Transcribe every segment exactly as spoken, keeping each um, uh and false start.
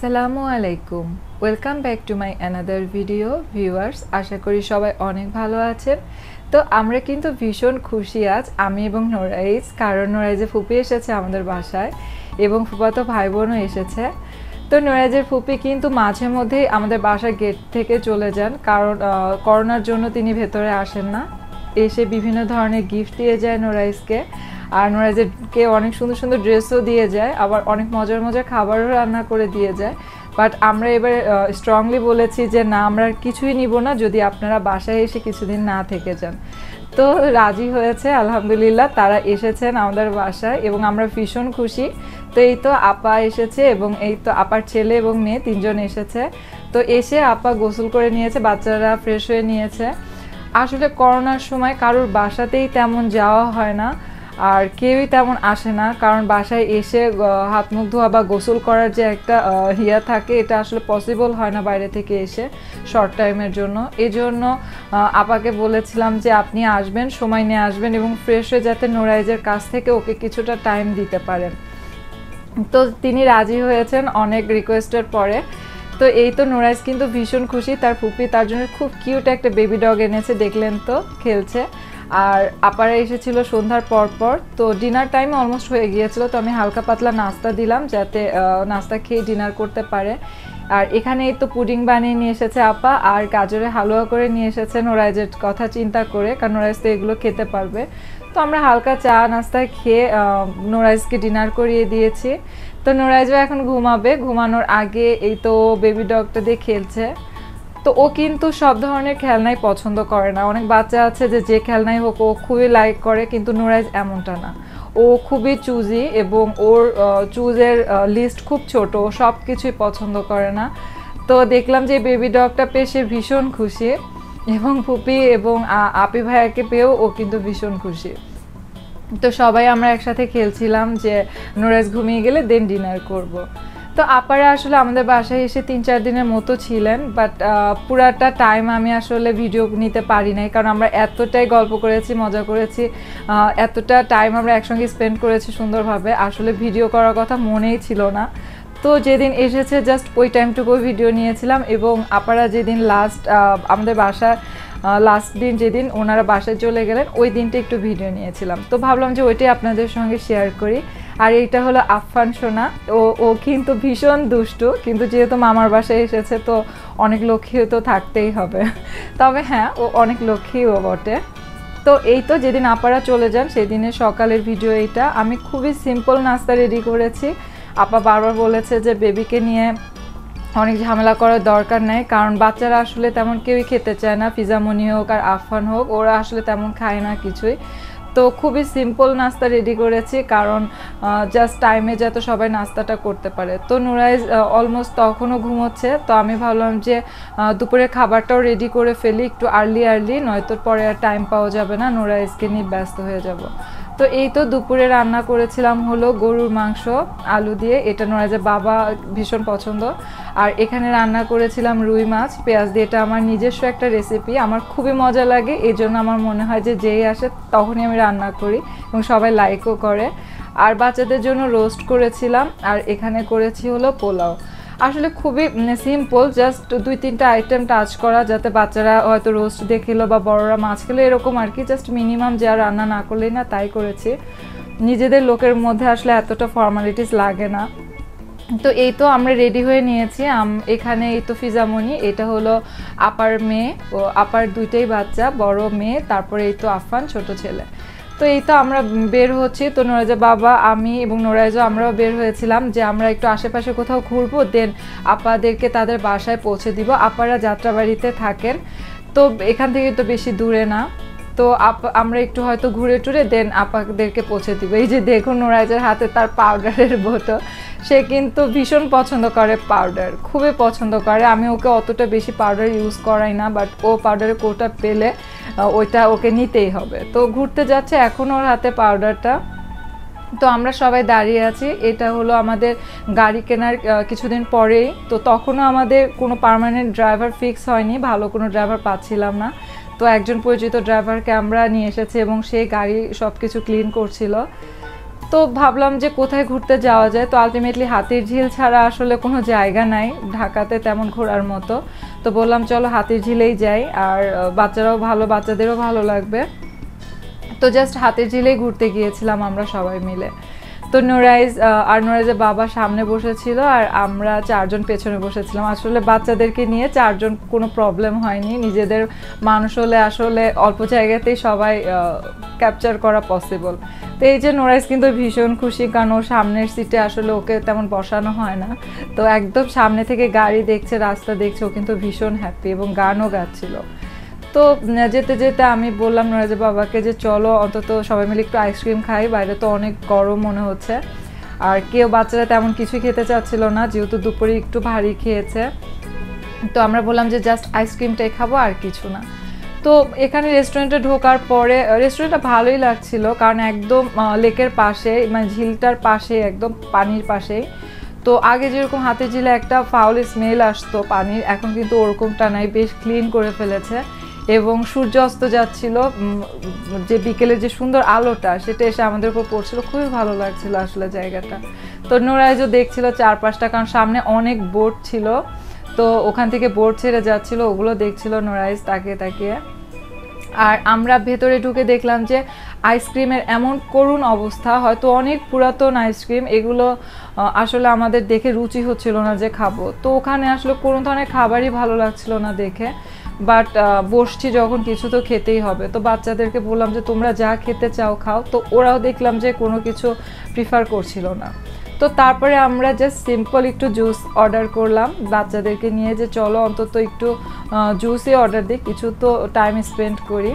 আসসালামু আলাইকুম welcome back to my another video viewers আশা করি সবাই অনেক ভালো আছেন। তো আমরা কিন্তু ভীষণ খুশি আজ আমি এবং নোরাইজ, কারণ নোরাইজের ফুপি এসেছে আমাদের বাসায় এবং ফুপাতো ভাই বোনও এসেছে। তো নোরাইজের ফুপি কিন্তু মাঝে মধ্যেই আমাদের বাসার গেট থেকে চলে যান, কারণ করোনার জন্য তিনি ভেতরে আসেন না। এসে বিভিন্ন ধরনের গিফট দিয়ে যায় নোরাইজকে, আর নোরাইজকে অনেক সুন্দর সুন্দর ড্রেসও দিয়ে যায়, আবার অনেক মজার মজার খাবারও রান্না করে দিয়ে যায়। বাট আমরা এবার স্ট্রংলি বলেছি যে না, আমরা কিছুই নিব না যদি আপনারা বাসায় এসে কিছুদিন না থেকে যান। তো রাজি হয়েছে আলহামদুলিল্লাহ, তারা এসেছেন আমাদের বাসায় এবং আমরা ভীষণ খুশি। তো এই তো আপা এসেছে এবং এই তো আপার ছেলে এবং মেয়ে তিনজন এসেছে। তো এসে আপা গোসল করে নিয়েছে, বাচ্চারা ফ্রেশ হয়ে নিয়েছে। আসলে করোনার সময় কারোর বাসাতেই তেমন যাওয়া হয় না, আর কেউই তেমন আসে না, কারণ বাসায় এসে হাত মুখ ধোয়া বা গোসল করার যে একটা হিয়া থাকে, এটা আসলে পসিবল হয় না বাইরে থেকে এসে শর্ট টাইমের জন্য। এই জন্য আপাকে বলেছিলাম যে আপনি আসবেন, সময় নিয়ে আসবেন এবং ফ্রেশ হয়ে যাতে নোরাইজের কাছ থেকে ওকে কিছুটা টাইম দিতে পারেন। তো তিনি রাজি হয়েছেন অনেক রিকোয়েস্টের পরে। তো এই তো নোরাইজ কিন্তু ভীষণ খুশি, তার ফুপি তার জন্য খুব কিউট একটা বেবি ডগ এনেছে, দেখলেন তো খেলছে। আর আপারা এসেছিল সন্ধ্যার পর পর। তো ডিনার টাইম অলমোস্ট হয়ে গিয়েছিল, তো আমি হালকা পাতলা নাস্তা দিলাম যাতে নাস্তা খেয়ে ডিনার করতে পারে। আর এখানে এই তো পুডিং বানিয়ে নিয়ে এসেছে আপা, আর গাজরে হালুয়া করে নিয়ে এসেছে নোরাইজের কথা চিন্তা করে, কারণ নোরাইজ তো এগুলো খেতে পারবে। তো আমরা হালকা চা নাস্তা খেয়ে নোরাইজকে ডিনার করিয়ে দিয়েছি। তো নোরাইজও এখন ঘুমাবে, ঘুমানোর আগে এই তো বেবি ডগটা দিয়ে খেলছে। তো ও কিন্তু সব ধরনের খেলনাই পছন্দ করে না, অনেক বাচ্চা আছে যে যে খেলনাই হোক ও খুবই লাইক করে, কিন্তু নোরাইজ এমনটা না, ও খুবই চুজি এবং ওর চুজের লিস্ট খুব ছোট, ও সব কিছুই পছন্দ করে না। তো দেখলাম যে বেবি ডগটা পেয়ে সে ভীষণ খুশি, এবং ফুপি এবং আপি ভাইয়াকে পেয়েও ও কিন্তু ভীষণ খুশি। তো সবাই আমরা একসাথে খেলছিলাম যে নোরাইজ ঘুমিয়ে গেলে দেন ডিনার করব। তো আপারা আসলে আমাদের বাসায় এসে তিন চার দিনের মতো ছিলেন, বাট পুরাটা টাইম আমি আসলে ভিডিও নিতে পারি নাই, কারণ আমরা এতটাই গল্প করেছি, মজা করেছি, এতটা টাইম আমরা একসঙ্গে স্পেন্ড করেছি সুন্দরভাবে, আসলে ভিডিও করার কথা মনেই ছিল না। তো যেদিন এসেছে জাস্ট ওই টাইমটুকু ভিডিও নিয়েছিলাম, এবং আপারা যেদিন লাস্ট আমাদের বাসায় লাস্ট দিন যেদিন ওনারা বাসায় চলে গেলেন ওই দিনটা একটু ভিডিও নিয়েছিলাম। তো ভাবলাম যে ওইটাই আপনাদের সঙ্গে শেয়ার করি। আর এইটা হলো আফফান সোনা, ও ও কিন্তু ভীষণ দুষ্টু, কিন্তু যেহেতু মামার বাসায় এসেছে তো অনেক লক্ষ্মী তো থাকতেই হবে, তবে হ্যাঁ ও অনেক লক্ষ্মীও বটে। তো এই তো যেদিন আপারা চলে যান সেদিনের সকালের ভিডিও এইটা। আমি খুবই সিম্পল নাস্তা রেডি করেছি। আপা বারবার বলেছে যে বেবিকে নিয়ে অনেক ঝামেলা করার দরকার নেই, কারণ বাচ্চারা আসলে তেমন কেউই খেতে চায় না, ফিজামনি হোক আর আফফান হোক, ওরা আসলে তেমন খায় না কিছুই। তো খুবই সিম্পল নাস্তা রেডি করেছি, কারণ জাস্ট টাইমে যাতে সবাই নাস্তাটা করতে পারে। তো নোরাইজ অলমোস্ট তখনও ঘুমোচ্ছে, তো আমি ভাবলাম যে দুপুরের খাবারটাও রেডি করে ফেলি একটু আর্লি আর্লি, নয়তো পরে আর টাইম পাওয়া যাবে না, নোরাইজকে নিয়ে ব্যস্ত হয়ে যাব। তো এই তো দুপুরে রান্না করেছিলাম হলো গরুর মাংস আলু দিয়ে, এটা নোরাইজের বাবা ভীষণ পছন্দ। আর এখানে রান্না করেছিলাম রুই মাছ পেঁয়াজ দিয়ে, এটা আমার নিজস্ব একটা রেসিপি, আমার খুবই মজা লাগে, এই জন্য আমার মনে হয় যে যেই আসে তখনই আমি রান্না করি এবং সবাই লাইকও করে। আর বাচ্চাদের জন্য রোস্ট করেছিলাম, আর এখানে করেছি হলো পোলাও। আসলে খুবই সিম্পল, জাস্ট দুই তিনটা আইটেম টাচ করা, যাতে বাচ্চারা হয়তো রোস্ট দিয়ে খেলো বা বড়রা মাছ খেলো এরকম আর কি, জাস্ট মিনিমাম যা রান্না না করলেই না তাই করেছি। নিজেদের লোকের মধ্যে আসলে এতটা ফর্মালিটিস লাগে না। তো এই তো আমরা রেডি হয়ে নিয়েছি। এখানে এই তো ফিজামনি, এটা হলো আপার মেয়ে, ও আপার দুইটাই বাচ্চা, বড় মেয়ে, তারপরে এই তো আফফান ছোট ছেলে। তো এই তো আমরা বের হচ্ছি, তো নোরাইজা বাবা আমি এবং নোরাইজা আমরাও বের হয়েছিলাম যে আমরা একটু আশেপাশে কোথাও ঘুরবো, দেন আপাদেরকে তাদের বাসায় পৌঁছে দিব। আপারা যাত্রাবাড়িতে থাকেন, তো এখান থেকে তো বেশি দূরে না, তো আমরা একটু হয়তো ঘুরে টুরে দেন আপাদেরকে পৌঁছে দিব। এই যে দেখুন নোরাইজের হাতে তার পাউডারের বোতল, সে কিন্তু ভীষণ পছন্দ করে পাউডার, খুবই পছন্দ করে। আমি ওকে অতটা বেশি পাউডার ইউজ করাই না, বাট ও পাউডারের কোটা পেলে ওইটা ওকে নিতেই হবে। তো ঘুরতে যাচ্ছে এখন ওর হাতে পাউডারটা। তো আমরা সবাই দাঁড়িয়ে আছি, এটা হলো আমাদের গাড়ি কেনার কিছুদিন পরেই, তো তখনও আমাদের কোনো পার্মানেন্ট ড্রাইভার ফিক্স হয়নি, ভালো কোনো ড্রাইভার পাচ্ছিলাম না। তো একজন পরিচিত ড্রাইভারকে আমরা নিয়ে এসেছি এবং সে গাড়ি সব কিছু ক্লিন করছিল। তো ভাবলাম যে কোথায় ঘুরতে যাওয়া যায়, তো আলটিমেটলি হাতির ঝিল ছাড়া আসলে কোনো জায়গা নাই ঢাকাতে তেমন ঘোরার মতো। তো বললাম চলো হাতির ঝিলেই যাই, আর বাচ্চারাও ভালো, বাচ্চাদেরও ভালো লাগবে। তো জাস্ট হাতির ঝিলেই ঘুরতে গিয়েছিলাম আমরা সবাই মিলে। তো নুরাইজ আর নুরাইজের বাবা সামনে বসেছিল আর আমরা চারজন পেছনে বসেছিলাম। আসলে বাচ্চাদেরকে নিয়ে চারজন কোনো প্রবলেম হয়নি, নিজেদের মানুষ হলে আসলে অল্প জায়গাতেই সবাই ক্যাপচার করা পসিবল। তো এই যে নুরাইজ কিন্তু ভীষণ খুশি, কারণ ওর সামনের সিটে আসলে ওকে তেমন বসানো হয় না, তো একদম সামনে থেকে গাড়ি দেখছে, রাস্তা দেখছে, ও কিন্তু ভীষণ হ্যাপি এবং গানও গাচ্ছিল। তো যেতে যেতে আমি বললাম নুরাইজের বাবাকে যে চলো অন্তত সবাই মিলে একটু আইসক্রিম খাই, বাইরে তো অনেক গরম মনে হচ্ছে। আর কেউ বাচ্চারা তেমন কিছুই খেতে চাচ্ছিল না, যেহেতু দুপুরে একটু ভারী খেয়েছে। তো আমরা বললাম যে জাস্ট আইসক্রিমটাই খাবো আর কিছু না। তো এখানে রেস্টুরেন্টে ঢোকার পরে রেস্টুরেন্টটা ভালোই লাগছিল, কারণ একদম লেকের পাশে, মানে ঝিলটার পাশে, একদম পানির পাশেই। তো আগে যেরকম হাতির ঝিলে একটা ফাউল স্মেল আসতো পানির, এখন কিন্তু ওরকমটা নাই, বেশ ক্লিন করে ফেলেছে। এবং সূর্য অস্ত যাচ্ছিল, যে বিকেলের যে সুন্দর আলোটা সেটা এসে আমাদের উপর পড়ছিল, খুবই ভালো লাগছিল আসলে জায়গাটা। তো নুরাইজও দেখছিল চারপাশটা, কারণ সামনে অনেক বোট ছিল, তো ওখান থেকে বোট ছেড়ে যাচ্ছিল, ওগুলো দেখছিল নুরাইজ তাকিয়ে তাকিয়ে। আর আমরা ভেতরে ঢুকে দেখলাম যে আইসক্রিমের এমন করুণ অবস্থা, হয়তো অনেক পুরাতন আইসক্রিম, এগুলো আসলে আমাদের দেখে রুচি হচ্ছিল না যে খাবো। তো ওখানে আসলে কোনো ধরনের খাবারই ভালো লাগছিল না দেখে, বাট বসছি যখন কিছু তো খেতেই হবে। তো বাচ্চাদেরকে বললাম যে তোমরা যা খেতে চাও খাও, তো ওরাও দেখলাম যে কোনো কিছু প্রিফার করছিল না। তো তারপরে আমরা জাস্ট সিম্পল একটু জুস অর্ডার করলাম বাচ্চাদেরকে নিয়ে, যে চলো অন্তত একটু জুসই অর্ডার দিই, কিছু তো টাইম স্পেন্ড করি।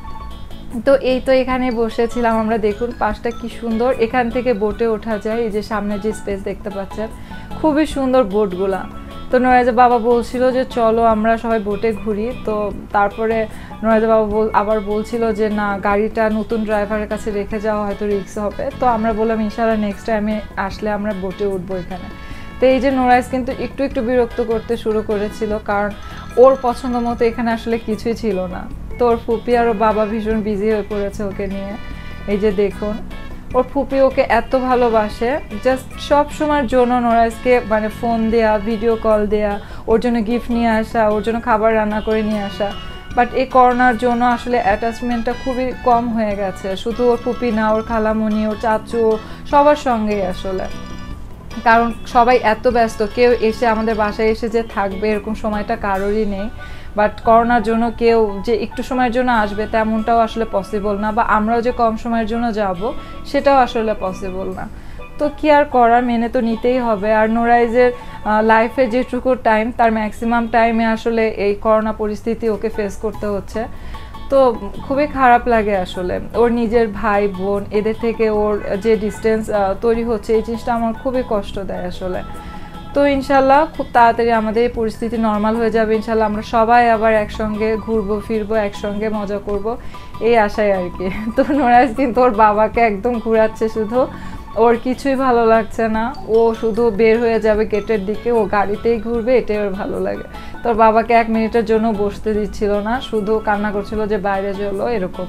তো এই তো এখানে বসেছিলাম আমরা, দেখুন পাশটা কি সুন্দর, এখান থেকে বোটে ওঠা যায়, এই যে সামনে যে স্পেস দেখতে পাচ্ছেন খুবই সুন্দর বোটগুলা। তো নুরাইজের বাবা বলছিল যে চলো আমরা সবাই বোটে ঘুরি। তো তারপরে নুরাইজের বাবা আবার বলছিল যে না, গাড়িটা নতুন ড্রাইভারের কাছে রেখে যাওয়া হয়তো রিস্ক হবে। তো আমরা বললাম ইনশাআল্লাহ নেক্সট টাইমে আসলে আমরা বোটে উঠবো এখানে। তো এই যে নুরাইজ কিন্তু একটু একটু বিরক্ত করতে শুরু করেছিল, কারণ ওর পছন্দ মতো এখানে আসলে কিছুই ছিল না। তো ওর ফুপি আর ওর বাবা ভীষণ বিজি হয়ে পড়েছে ওকে নিয়ে। এই যে দেখুন ওর ফুপি ওকে এত ভালোবাসে, জাস্ট সব সময়ের জন্য নুরাইজকে মানে ফোন দেয়া, ভিডিও কল দেয়া, ওর জন্য গিফট নিয়ে আসা, ওর জন্য খাবার রান্না করে নিয়ে আসা। বাট এই করোনার জন্য আসলে অ্যাটাচমেন্টটা খুবই কম হয়ে গেছে, শুধু ওর ফুপি না, ওর খালামণি, ওর চাচু, সবার সঙ্গেই আসলে। কারণ সবাই এত ব্যস্ত, কেউ এসে আমাদের বাসায় এসে যে থাকবে এরকম সময়টা কারোরই নেই। বাট করোনার জন্য কেউ যে একটু সময়ের জন্য আসবে তেমনটাও আসলে পসিবল না, বা আমরাও যে কম সময়ের জন্য যাব সেটাও আসলে পসিবল না। তো কি আর করার, মেনে তো নিতেই হবে। আর নুরাইজের লাইফে যেটুকু টাইম, তার ম্যাক্সিমাম টাইমে আসলে এই করোনা পরিস্থিতি ওকে ফেস করতে হচ্ছে। তো খুবই খারাপ লাগে আসলে, ওর নিজের ভাই বোন এদের থেকে ওর যে ডিস্টেন্স তৈরি হচ্ছে, এই জিনিসটা আমার খুবই কষ্ট দেয় আসলে। তো ইনশাল্লাহ খুব তাড়াতাড়ি আমাদের এই পরিস্থিতি নর্মাল হয়ে যাবে, ইনশাল্লাহ আমরা সবাই আবার একসঙ্গে ঘুরবো ফিরবো, একসঙ্গে মজা করব, এই আশায় আর কি। তো নুরাইজ কিন্তু ওর বাবাকে একদম ঘুরাচ্ছে, শুধু ওর কিছুই ভালো লাগছে না, ও শুধু বের হয়ে যাবে গেটের দিকে, ও গাড়িতেই ঘুরবে, এটাই ওর ভালো লাগে। তোর বাবাকে এক মিনিটের জন্য বসতে দিচ্ছিল না, শুধু কান্না করছিল যে বাইরে চলো এরকম।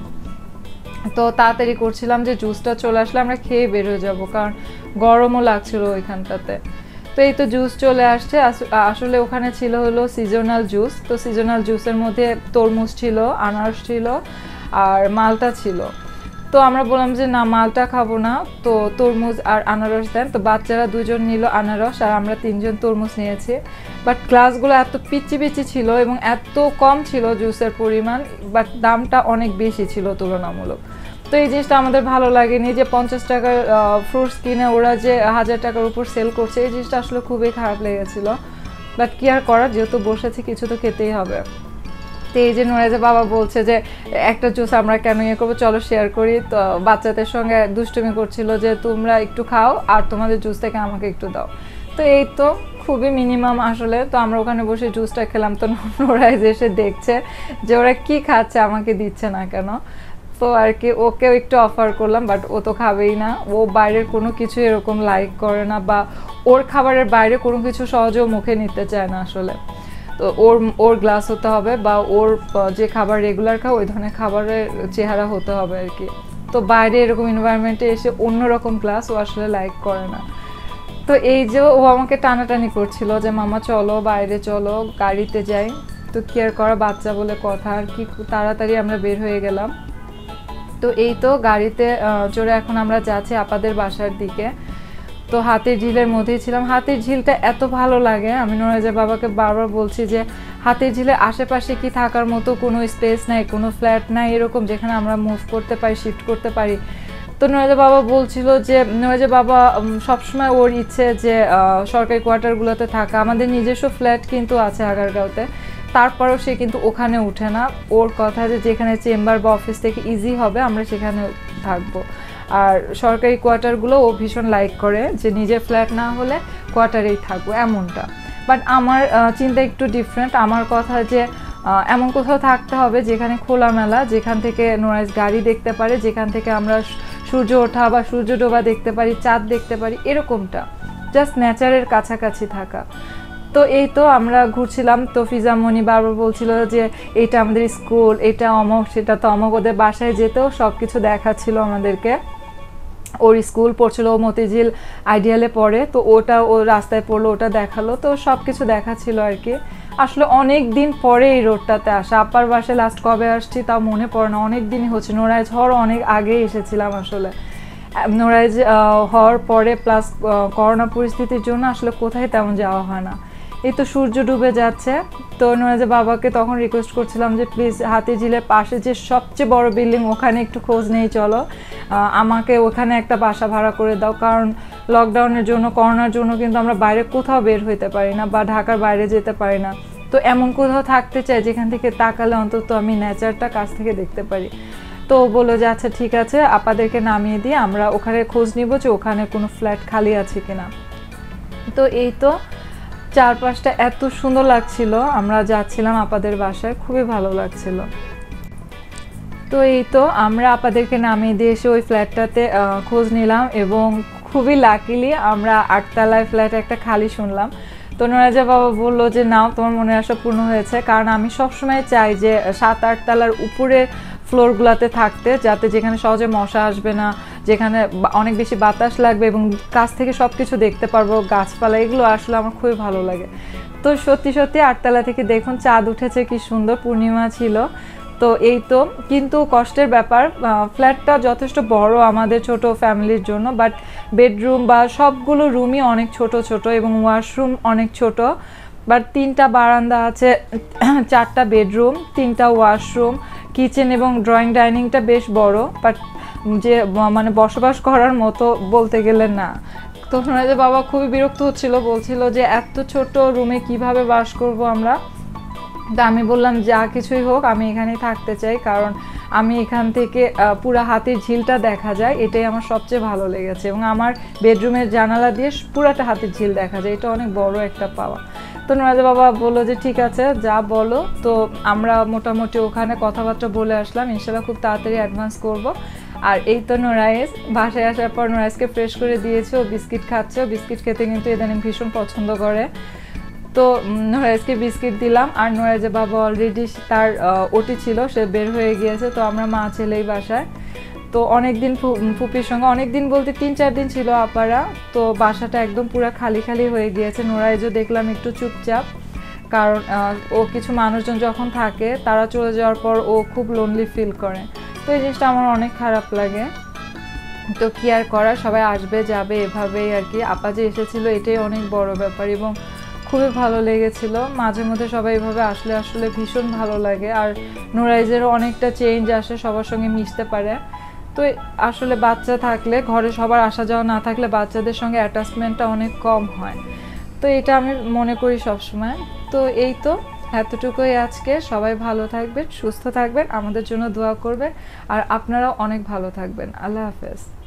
তো তাড়াতাড়ি করছিলাম যে জুসটা চলে আসলে আমরা খেয়ে বের হয়ে যাবো, কারণ গরমও লাগছিল ওইখানটাতে। তো এই তো জুস চলে আসছে, আসলে ওখানে ছিল হলো সিজনাল জুস। তো সিজনাল জুসের মধ্যে তরমুজ ছিল, আনারস ছিল আর মালটা ছিল। তো আমরা বললাম যে না মালটা খাবো না, তো তরমুজ আর আনারস দেন। তো বাচ্চারা দুজন নিল আনারস আর আমরা তিনজন তরমুজ নিয়েছি। বাট গ্লাসগুলো এত পিচি পিচি ছিল এবং এত কম ছিল জুসের পরিমাণ, বাট দামটা অনেক বেশি ছিল তুলনামূলক। তো এই জিনিসটা আমাদের ভালো লাগেনি, যে পঞ্চাশ টাকার ফ্রুটস কিনে ওরা যে হাজার টাকার উপর সেল করছে, এই জিনিসটা আসলে খুবই খারাপ লেগেছিল। বাট কি আর করার, যেহেতু বসেছি কিছু তো খেতেই হবে। তো এই যে নুরাইজের বাবা বলছে যে একটা জুস আমরা কেন ইয়ে করবো, চলো শেয়ার করি। তো বাচ্চাদের সঙ্গে দুষ্টুমি করছিল যে তোমরা একটু খাও আর তোমাদের জুস থেকে আমাকে একটু দাও। তো এই তো খুবই মিনিমাম আসলে। তো আমরা ওখানে বসে জুসটা খেলাম, তো নুরাইজ এসে দেখছে যে ওরা কি খাচ্ছে, আমাকে দিচ্ছে না কেন। তো আর কি ওকেও একটু অফার করলাম, বাট ও তো খাবেই না, ও বাইরের কোনো কিছু এরকম লাইক করে না, বা ওর খাবারের বাইরে কোনো কিছু সহজেও মুখে নিতে চায় না আসলে। তো ওর ওর গ্লাস হতে হবে, বা ওর যে খাবার রেগুলার খাও ওই ধরনের খাবারের চেহারা হতে হবে আর কি। তো বাইরে এরকম এনভায়রনমেন্টে এসে অন্যরকম ক্লাস ও আসলে লাইক করে না। তো এই যে ও আমাকে টানাটানি করছিল যে মামা চলো বাইরে চলো গাড়িতে যাই, তো কি আর করা, বাচ্চা বলে কথা, আর কি তাড়াতাড়ি আমরা বের হয়ে গেলাম। তো এই তো গাড়িতে চড়ে এখন আমরা যাচ্ছি আপাদের বাসার দিকে। তো হাতির ঝিলের মধ্যেই ছিলাম। হাতির ঝিলটা এত ভালো লাগে, আমি নোরাইজের বাবাকে বারবার বলছি যে হাতির ঝিলের আশেপাশে কি থাকার মতো কোনো স্পেস নাই, কোনো ফ্ল্যাট নাই এরকম যেখানে আমরা মুভ করতে পারি, শিফট করতে পারি। তো নোরাইজের বাবা বলছিল যে নোরাইজের বাবা সবসময় ওর ইচ্ছে যে সরকারি কোয়ার্টারগুলোতে থাকা। আমাদের নিজস্ব ফ্ল্যাট কিন্তু আছে আগারগাঁওতে, তারপরেও সে কিন্তু ওখানে উঠে না। ওর কথা যে যেখানে চেম্বার বা অফিস থেকে ইজি হবে আমরা সেখানে থাকবো। আর সরকারি কোয়ার্টারগুলো ও ভীষণ লাইক করে যে নিজের ফ্ল্যাট না হলে কোয়ার্টারেই থাকবো এমনটা। বাট আমার চিন্তা একটু ডিফারেন্ট। আমার কথা যে এমন কোথাও থাকতে হবে যেখানে খোলামেলা, যেখান থেকে নোরাইজ গাড়ি দেখতে পারে, যেখান থেকে আমরা সূর্য ওঠা বা সূর্য ডোবা দেখতে পারি, চাঁদ দেখতে পারি, এরকমটা জাস্ট নেচারের কাছাকাছি থাকা। তো এই তো আমরা ঘুরছিলাম। তো ফিজামণি বারবার বলছিল যে এইটা আমাদের স্কুল, এটা অমক, সেটা তো অমক। ওদের বাসায় যেতেও সব কিছু দেখাচ্ছিল আমাদেরকে। ওর স্কুল পড়ছিল, ও মতিঝিল আইডিয়ালে পড়ে, তো ওটা ও রাস্তায় পড়লো, ওটা দেখালো। তো সব কিছু দেখাচ্ছিল আর কি। আসলে অনেক দিন পরে এই রোডটাতে আসা। আপার বাসায় লাস্ট কবে আসছি তাও মনে পড়ে না, অনেক দিনই হচ্ছে। নোরাইজ হওয়ার অনেক আগে এসেছিলাম আসলে। নোরাইজ হওয়ার পরে প্লাস করোনা পরিস্থিতির জন্য আসলে কোথায় তেমন যাওয়া হয় না। এই তো সূর্য ডুবে যাচ্ছে। তো নোরাইজের বাবাকে তখন রিকোয়েস্ট করছিলাম যে প্লিজ হাতির ঝিলের পাশে যে সবচেয়ে বড় বিল্ডিং ওখানে একটু খোঁজ নেই চলো, আমাকে ওখানে একটা বাসা ভাড়া করে দাও। কারণ লকডাউনের জন্য, করোনার জন্য কিন্তু আমরা বাইরে কোথাও বের হইতে পারি না বা ঢাকার বাইরে যেতে পারি না। তো এমন কোথাও থাকতে চাই যেখান থেকে তাকালে অন্তত আমি নেচারটা কাছ থেকে দেখতে পারি। তো বললো যে আচ্ছা ঠিক আছে, আপাদেরকে নামিয়ে দিয়ে আমরা ওখানে খোঁজ নিব যে ওখানে কোনো ফ্ল্যাট খালি আছে কিনা। তো এই তো চারপাশটা এত সুন্দর লাগছিল, আমরা যাচ্ছিলাম আপাদের বাসায়, খুবই ভালো লাগছিল। তো এই তো আমরা আপাদেরকে নামিয়ে দিয়ে এসে ওই ফ্ল্যাটটাতে খোঁজ নিলাম এবং খুবই লাকিলি আমরা আটতলায় ফ্ল্যাট একটা খালি শুনলাম। তো নোরাইজের বাবা বললো যে নাও তোমার মনের আশা পূর্ণ হয়েছে। কারণ আমি সবসময় চাই যে সাত আটতলার উপরে ফ্লোরগুলোতে থাকতে, যাতে যেখানে সহজে মশা আসবে না, যেখানে অনেক বেশি বাতাস লাগবে এবং কাছ থেকে সব কিছু দেখতে পারবো, গাছপালা, এগুলো আসলে আমার খুবই ভালো লাগে। তো সত্যি সত্যি আটতলা থেকে দেখুন চাঁদ উঠেছে, কি সুন্দর পূর্ণিমা ছিল। তো এই তো, কিন্তু কষ্টের ব্যাপার, ফ্ল্যাটটা যথেষ্ট বড় আমাদের ছোট ফ্যামিলির জন্য, বাট বেডরুম বা সবগুলো রুমই অনেক ছোট ছোট এবং ওয়াশরুম অনেক ছোট। বাট তিনটা বারান্দা আছে, চারটা বেডরুম, তিনটা ওয়াশরুম, কিচেন এবং ড্রয়িং ডাইনিংটা বেশ বড়, বাট যে মানে বসবাস করার মতো বলতে গেলে না। তো নোরাইজের বাবা খুবই বিরক্ত হচ্ছিল, বলছিল যে এত ছোট রুমে কিভাবে বাস করব আমরা। তো আমি বললাম যা কিছুই হোক আমি এখানেই থাকতে চাই, কারণ আমি এখান থেকে পুরা হাতির ঝিলটা দেখা যায়, এটাই আমার সবচেয়ে ভালো লেগেছে। এবং আমার বেডরুমের জানালা দিয়ে পুরাটা হাতির ঝিল দেখা যায়, এটা অনেক বড় একটা পাওয়া। তো নোরাইজের বাবা বললো যে ঠিক আছে যা বলো। তো আমরা মোটামুটি ওখানে কথাবার্তা বলে আসলাম, ইনশাল্লাহ খুব তাড়াতাড়ি অ্যাডভান্স করব। আর এই তো নোরাইজ বাসায় আসার পর নোরাইজকে ফ্রেশ করে দিয়েছে, ও বিস্কিট খাচ্ছে। ও বিস্কিট খেতে কিন্তু ইদানিং ভীষণ পছন্দ করে। তো নোরাইজকে বিস্কিট দিলাম। আর নোরাইজের বাবা অলরেডি তার ওটি ছিল, সে বের হয়ে গিয়েছে। তো আমরা মা ছেলেই বাসায়। তো অনেক দিন ফুপির সঙ্গে, অনেক দিন বলতে তিন চার দিন ছিল আপারা। তো বাসাটা একদম পুরো খালি খালি হয়ে গিয়েছে। নোরাইজও দেখলাম একটু চুপচাপ, কারণ ও কিছু মানুষজন যখন থাকে তারা চলে যাওয়ার পর ও খুব লোনলি ফিল করে। তো এই জিনিসটা আমার অনেক খারাপ লাগে। তো কি আর করা, সবাই আসবে যাবে এভাবেই আর কি। আপা যে এসেছিলো এটাই অনেক বড় ব্যাপার এবং খুবই ভালো লেগেছিল। মাঝে মধ্যে সবাই এভাবে আসলে আসলে ভীষণ ভালো লাগে। আর নোরাইজেরও অনেকটা চেঞ্জ আসে, সবার সঙ্গে মিশতে পারে। তো আসলে বাচ্চা থাকলে ঘরে সবার আসা যাওয়া না থাকলে বাচ্চাদের সঙ্গে অ্যাটাচমেন্টটা অনেক কম হয়। তো এটা আমি মনে করি সবসময়। তো এই তো এতটুকুই আজকে। সবাই ভালো থাকবেন, সুস্থ থাকবেন, আমাদের জন্য দোয়া করবেন, আর আপনারাও অনেক ভালো থাকবেন। আল্লাহ হাফেজ।